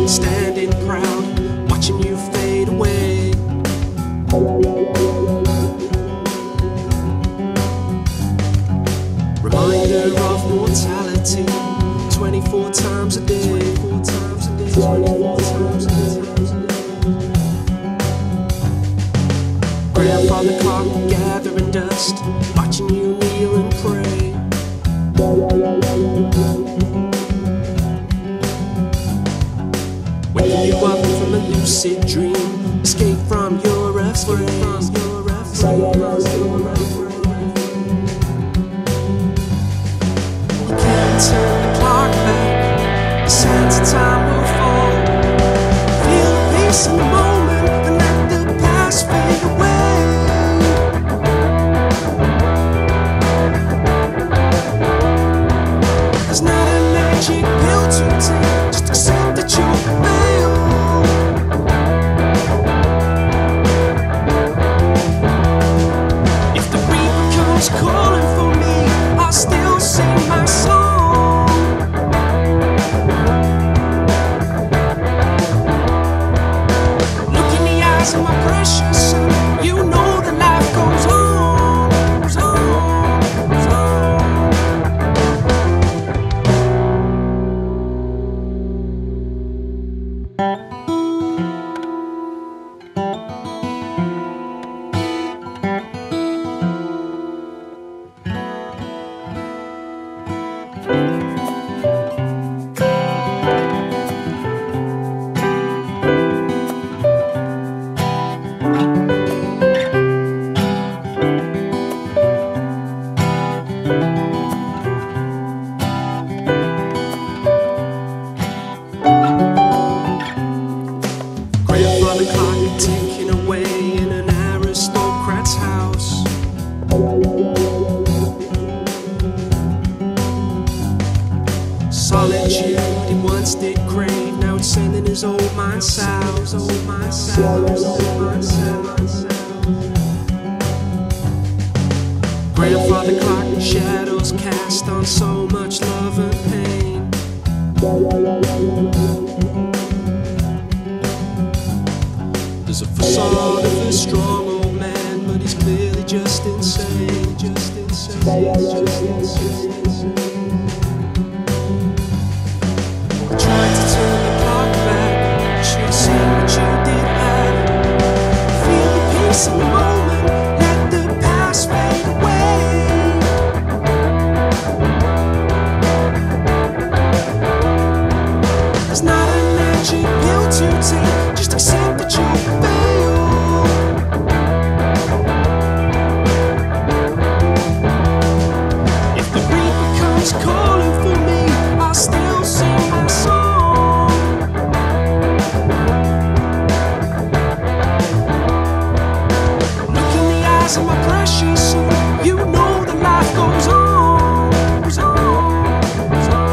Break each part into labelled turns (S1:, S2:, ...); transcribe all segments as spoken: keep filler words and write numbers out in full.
S1: standing proud, watching you fade away. Reminder of mortality, twenty-four times a day. twenty-four times a day. twenty-four times a day. Grandfather clock gathering dust, watching you kneel and pray. Waking you up from a lucid dream, escape from your afraid. You can't turn the clock back, the sands of time will fall. Feel the peace in the moment and let the past fade away. There's not a magic pill to take, just accept that you fail. If the reaper comes calling for me, I'll still sing my song. Look in the eyes of my precious son, you know that life goes on. Goes on, goes on. Grandfather clock ticking away in an aristocrat's house. Solitude he once did crave, now it's sending his old mind south. Old mind south, old mind south. Grandfather clock shadows cast on so much love and pain. There's a facade of a strong old man, but he's clearly just insane, just insane, just insane. Tried to turn the clock back, should've seen what you did have. Feel the peace in the moment, let the past fade away. There's not a magic pill to take, just accept that you fail. If the reaper comes calling for me, I'll still sing my song. Look in the eyes of my precious son, you know that life goes on. Goes on, goes on.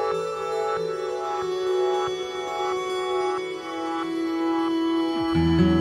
S2: you.